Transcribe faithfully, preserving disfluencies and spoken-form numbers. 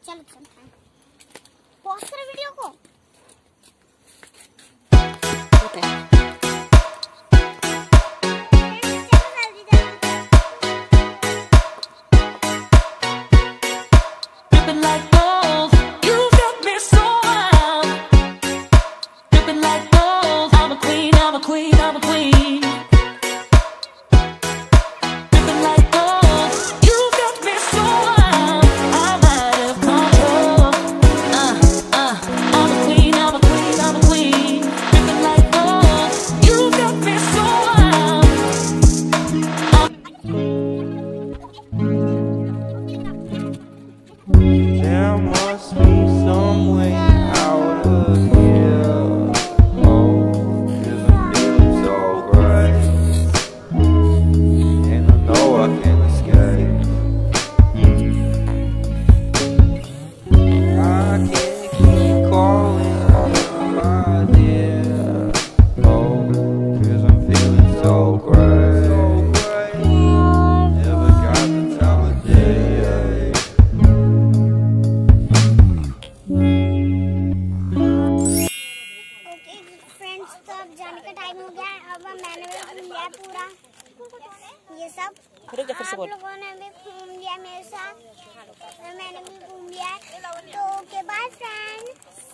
चलो चलते हैं, पॉज करो वीडियो को। There must be some way out of here. Oh, 'cause I'm feeling so great, and I know I can't escape. I can't keep calling right there. Oh, 'cause I'm feeling so great. Never got the time of day. Friends, तो अब जाने का time हो गया है। अब मैंने भी घूम लिया पूरा ये सब, आप लोगों ने भी घूम लिया मेरे साथ, मैंने भी घूम लिया है। तो ओके बाय फ्रेंड्स।